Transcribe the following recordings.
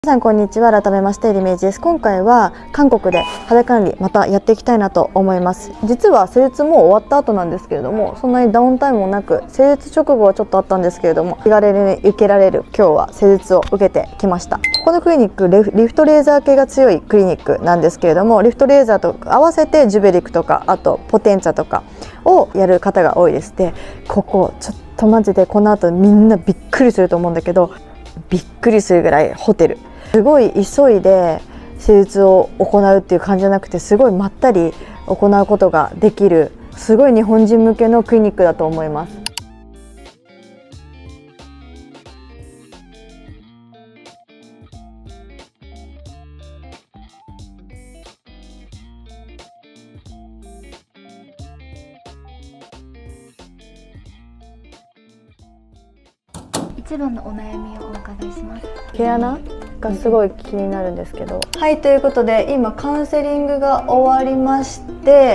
皆さんこんにちは。改めましてリメージです。今回は韓国で肌管理またやっていきたいなと思います。実は施術も終わった後なんですけれども、そんなにダウンタイムもなく、施術直後はちょっとあったんですけれども、気軽に受けられる今日は施術を受けてきました。ここのクリニックリフトレーザー系が強いクリニックなんですけれども、リフトレーザーと合わせてジュベリックとか、あとポテンチャとかをやる方が多いです。で、ここちょっとマジでこの後みんなびっくりすると思うんだけど、びっくりするぐらいホテルすごい急いで施術を行うっていう感じじゃなくて、すごいまったり行うことができる、すごい日本人向けのクリニックだと思います。 一番のお悩みをお伺いします。 毛穴がすごい気になるんですけど、はい、ということで今カウンセリングが終わりまして、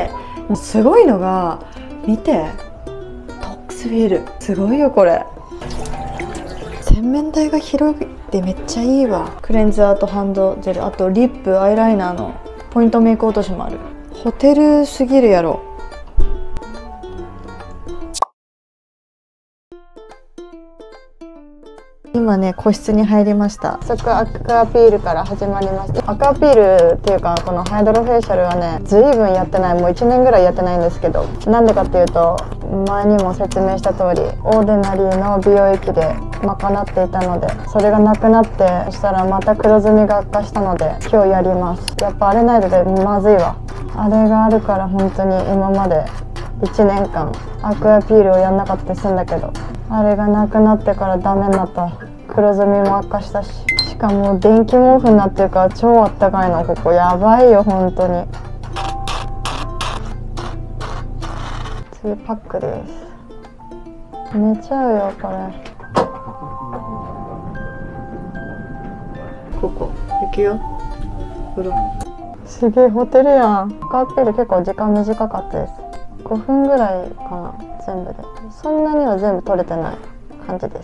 すごいのが見て、トックスフィールすごいよこれ。洗面台が広いってめっちゃいいわ。クレンザーとハンドジェル、あとリップ、アイライナーのポイントメイク落としもある。ホテルすぎるやろ。今ね、個室に入りました。早速アクアピールから始まりました。アクアピールっていうか、このハイドロフェイシャルはね、ずいぶんやってない、もう1年ぐらいやってないんですけど、なんでかっていうと、前にも説明した通りオーディナリーの美容液で賄っていたので、それがなくなって、そしたらまた黒ずみが悪化したので今日やります。やっぱあれないとでまずいわ。あれがあるから本当に今まで1年間アクアピールをやんなかったりするんだけど、あれがなくなってからダメになった。黒ずみも悪化したし、しかも電気毛布になってるから超あったかいの。ここやばいよ本当に。次パックです。寝ちゃうよこれ。ここ行くよ風呂。すげえホテルやん。カーペル結構時間短かったです。5分ぐらいかな全部で。そんなには全部取れてない感じです。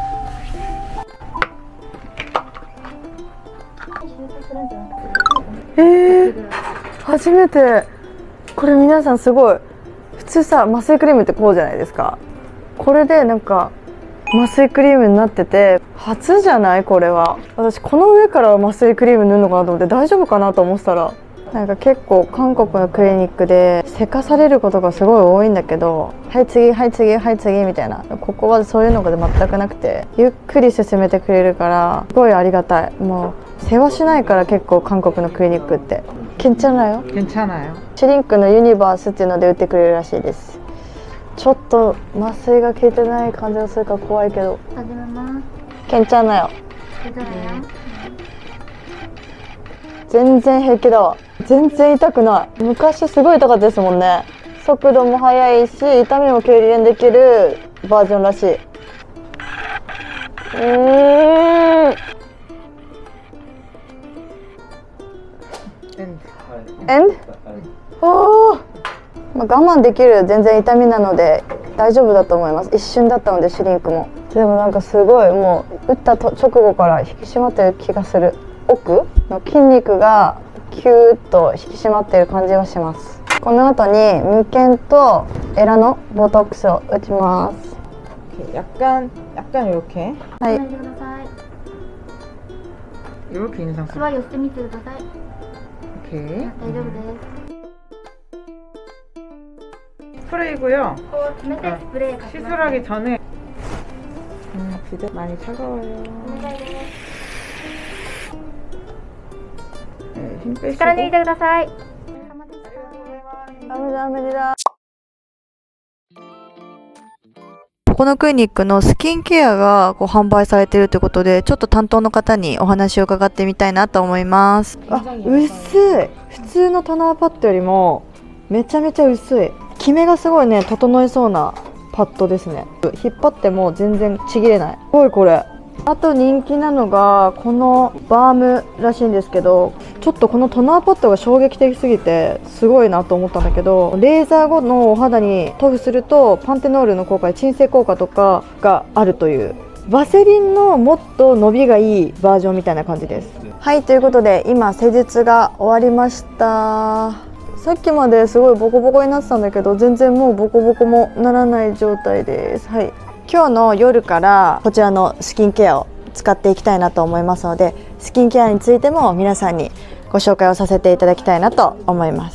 初めて。これ皆さんすごい、普通さ麻酔クリームってこうじゃないですか。これでなんか麻酔クリームになってて初じゃない？これは私この上から麻酔クリーム塗るのかなと思って大丈夫かなと思ってたら、なんか結構韓国のクリニックでせかされることがすごい多いんだけど、はい次はい次はい次みたいな、ここはそういうのが全くなくてゆっくり進めてくれるからすごいありがたい。もう世話しないから結構韓国のクリニックって괜찮아요。シュリンクのユニバースっていうので売ってくれるらしいです。ちょっと麻酔が効いてない感じがするから怖いけど、 始めます。 괜찮아요。全然平気だわ。全然痛くない。昔すごい痛かったですもんね。速度も速いし痛みも軽減できるバージョンらしい。エンド？おー、まあ、我慢できる全然痛みなので大丈夫だと思います。一瞬だったのでシュリンクも。でもなんかすごいもう打った直後から引き締まってる気がする。奥の筋肉がキューッと引き締まっている感じがします。この後に眉間とエラのボトックスを打ちます。 약간 이렇게. はい。 이렇게 있는 상태. 座りをしてみてください。 오케이. 大丈夫です。 스프레이고요. こう冷たいスプレーかけます。 시술하기 전에 기대 많이 차가워요. お願いです。 네, 힘 빼시고. 力抜いてください。 ダメだ。ここのクリニックのスキンケアが販売されているということで、ちょっと担当の方にお話を伺ってみたいなと思います。あ、薄い。普通のトナーパッドよりもめちゃめちゃ薄い。キメがすごいね、整いそうなパッドですね。引っ張っても全然ちぎれない。すごいこれ。あと人気なのがこのバームらしいんですけど、ちょっとこのトナーパッドが衝撃的すぎてすごいなと思ったんだけど、レーザー後のお肌に塗布するとパンテノールの効果や鎮静効果とかがあるというワセリンのもっと伸びがいいバージョンみたいな感じです。はい、ということで今施術が終わりました。さっきまですごいボコボコになってたんだけど、全然もうボコボコもならない状態です。はい、今日の夜からこちらのスキンケアを使っていきたいなと思いますので、スキンケアについても皆さんにご紹介をさせていただきたいなと思います。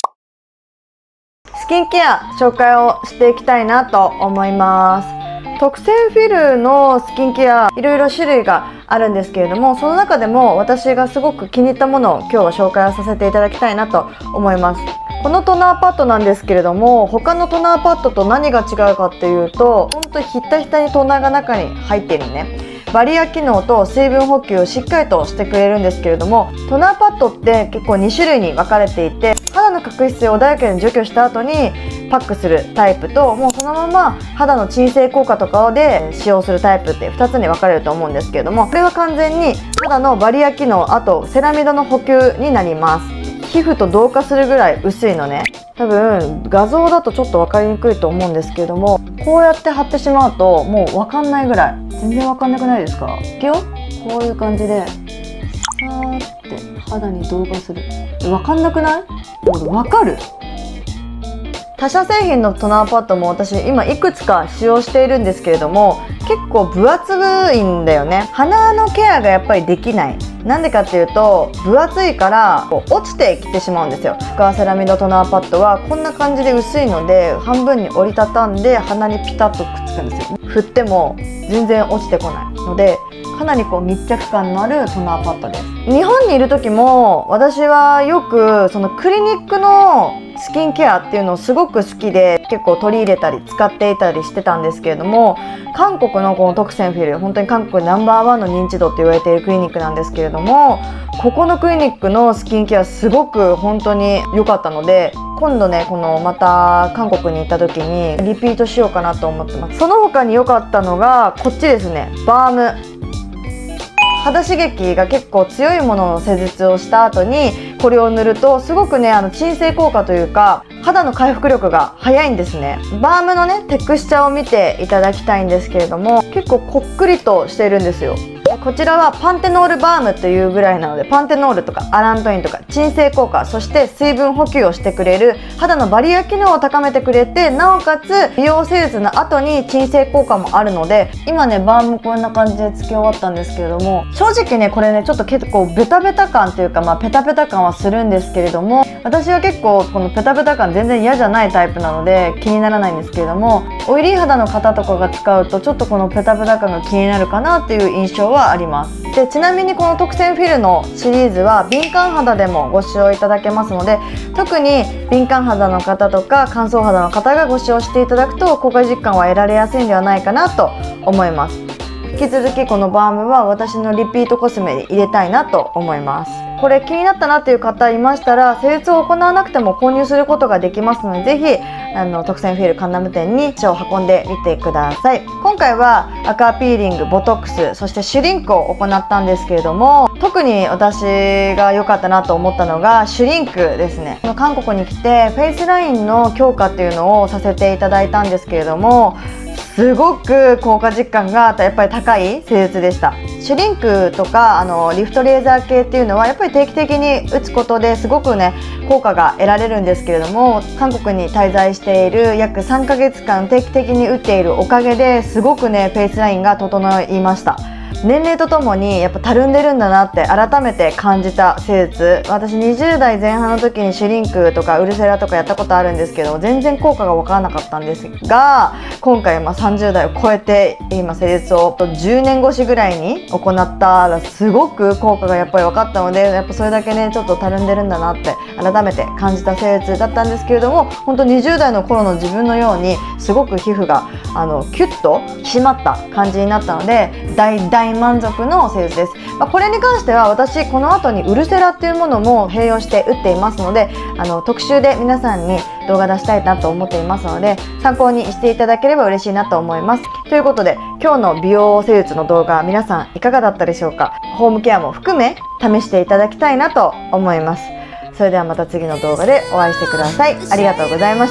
スキンケア紹介をしていきたいなと思います。特選フィルのスキンケアいろいろ種類があるんですけれども、その中でも私がすごく気に入ったものを今日は紹介をさせていただきたいなと思います。このトナーパッドなんですけれども、他のトナーパッドと何が違うかっていうと、ほんとひったひたにトナーが中に入っているね。バリア機能と水分補給をしっかりとしてくれるんですけれども、トナーパッドって結構2種類に分かれていて、肌の角質を穏やかに除去した後にパックするタイプと、もうそのまま肌の鎮静効果とかで使用するタイプって2つに分かれると思うんですけれども、これは完全に肌のバリア機能、あとセラミドの補給になります。皮膚と同化するぐらい薄いのね。多分画像だとちょっと分かりにくいと思うんですけれども、こうやって貼ってしまうともう分かんないぐらい、全然分かんなくないですか？いくよ。こういう感じでさーって肌に同化する。分かんなくない？分かる？他社製品のトナーパッドも私今いくつか使用しているんですけれども、結構分厚いんだよね。鼻のケアがやっぱりできない。なんでかっていうと、分厚いから落ちてきてしまうんですよ。スカーセラミドトナーパッドはこんな感じで薄いので、半分に折りたたんで鼻にピタッとくっつくんですよ。振っても全然落ちてこないので、かなり密着感のあるトナーパッドです。日本にいる時も私はよくそのクリニックのスキンケアっていうのをすごく好きで結構取り入れたり使っていたりしてたんですけれども、韓国のこの特選フィル、本当に韓国ナンバーワンの認知度って言われているクリニックなんですけれども、ここのクリニックのスキンケアすごく本当に良かったので、今度ねまた韓国に行った時にリピートしようかなと思ってます。その他に良かったのがこっちですね、バーム。肌刺激が結構強いものの施術をした後にこれを塗るとすごくね、鎮静効果というか肌の回復力が早いんですね。バームのねテクスチャーを見ていただきたいんですけれども、結構こっくりとしているんですよ。こちらはパンテノールバームというぐらいなので、パンテノールとかアラントインとか鎮静効果、そして水分補給をしてくれる肌のバリア機能を高めてくれて、なおかつ美容施術の後に鎮静効果もあるので、今ねバームこんな感じでつけ終わったんですけれども、正直ねこれねちょっと結構ベタベタ感というか、ペタペタ感はするんですけれども、私は結構このペタペタ感全然嫌じゃないタイプなので気にならないんですけれども、オイリー肌の方とかが使うとちょっとこのペタペタ感が気になるかなっていう印象はあります。でちなみにこの特選フィルのシリーズは敏感肌でもご使用いただけますので、特に敏感肌の方とか乾燥肌の方がご使用していただくと効果実感は得られやすいんではないかなと思います。引き続きこのバームは私のリピートコスメに入れたいなと思います。これ気になったなっていう方いましたら、施術を行わなくても購入することができますので、ぜひ特選フィルカンナム店に足を運んでみてください。今回はアクアピーリング、ボトックス、そしてシュリンクを行ったんですけれども、特に私が良かったなと思ったのがシュリンクですね。韓国に来てフェイスラインの強化っていうのをさせていただいたんですけれども、すごく効果実感がやっぱり高い施術でした。シュリンクとかリフトレーザー系っていうのはやっぱり定期的に打つことですごくね効果が得られるんですけれども、韓国に滞在している約3ヶ月間定期的に打っているおかげですごくねフェイスラインが整いました。年齢とともにやっぱたるんでるんだなって改めて感じた施術。私20代前半の時にシュリンクとかウルセラとかやったことあるんですけど、全然効果が分からなかったんですが、今回30代を超えて今施術を10年越しぐらいに行ったらすごく効果がやっぱり分かったので、やっぱそれだけねちょっとたるんでるんだなって改めて感じた施術だったんですけれども、本当20代の頃の自分のようにすごく皮膚がキュッと締まった感じになったので大満足の施術です。これに関しては私この後にウルセラっていうものも併用して打っていますので、特集で皆さんに動画出したいなと思っていますので、参考にしていただければ嬉しいなと思います。ということで今日の美容施術の動画皆さんいかがだったでしょうか。ホームケアも含め試していただきたいなと思います。それではまた次の動画でお会いしてください。ありがとうございました。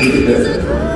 てください。